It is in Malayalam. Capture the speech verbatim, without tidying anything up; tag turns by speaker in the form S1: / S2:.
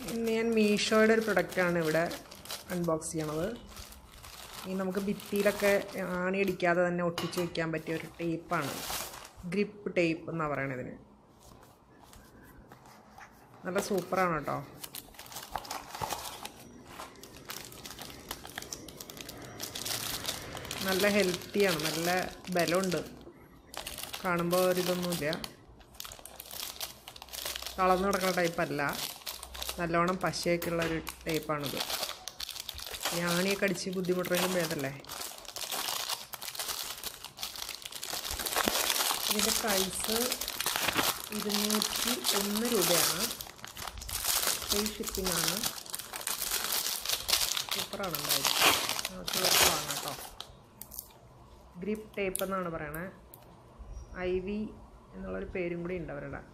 S1: ഇന്ന് ഞാൻ മീഷോയുടെ ഒരു പ്രൊഡക്റ്റാണ് ഇവിടെ അൺബോക്സ് ചെയ്യണത്. ഈ നമുക്ക് ഭിത്തിയിലൊക്കെ ആണി അടിക്കാതെ തന്നെ ഒട്ടിച്ച് വയ്ക്കാൻ പറ്റിയ ഒരു ടേപ്പാണ്. ഗ്രിപ്പ് ടേപ്പ് എന്നാണ് പറയണത് ഇതിന്. നല്ല സൂപ്പറാണ് കേട്ടോ. നല്ല ഹെൽത്തിയാണ്, നല്ല ബലമുണ്ട്. കാണുമ്പോൾ ഒരിതൊന്നുമില്ല, തളർന്നു കിടക്കുന്ന ടൈപ്പല്ല, നല്ലോണം പശയൊക്കെയുള്ള ഒരു ടൈപ്പാണിത്. ഈ ആണിയൊക്കെ അടിച്ച് ബുദ്ധിമുട്ടുണ്ടെങ്കിലും ഭേദമല്ലേ. ഇതിൻ്റെ പ്രൈസ് ഇരുന്നൂറ്റി ഒന്ന് രൂപയാണ്. ഫ്രീ ഷിപ്പിംഗ് ആണ്. സൂപ്പറാണ് എന്തായാലും. നമുക്ക് വാങ്ങാം കേട്ടോ. ഗ്രിപ്പ് ടേപ്പ് എന്നാണ് പറയണത്. ഐ വി എന്നുള്ളൊരു പേരും കൂടി ഉണ്ട് അവരുടെ.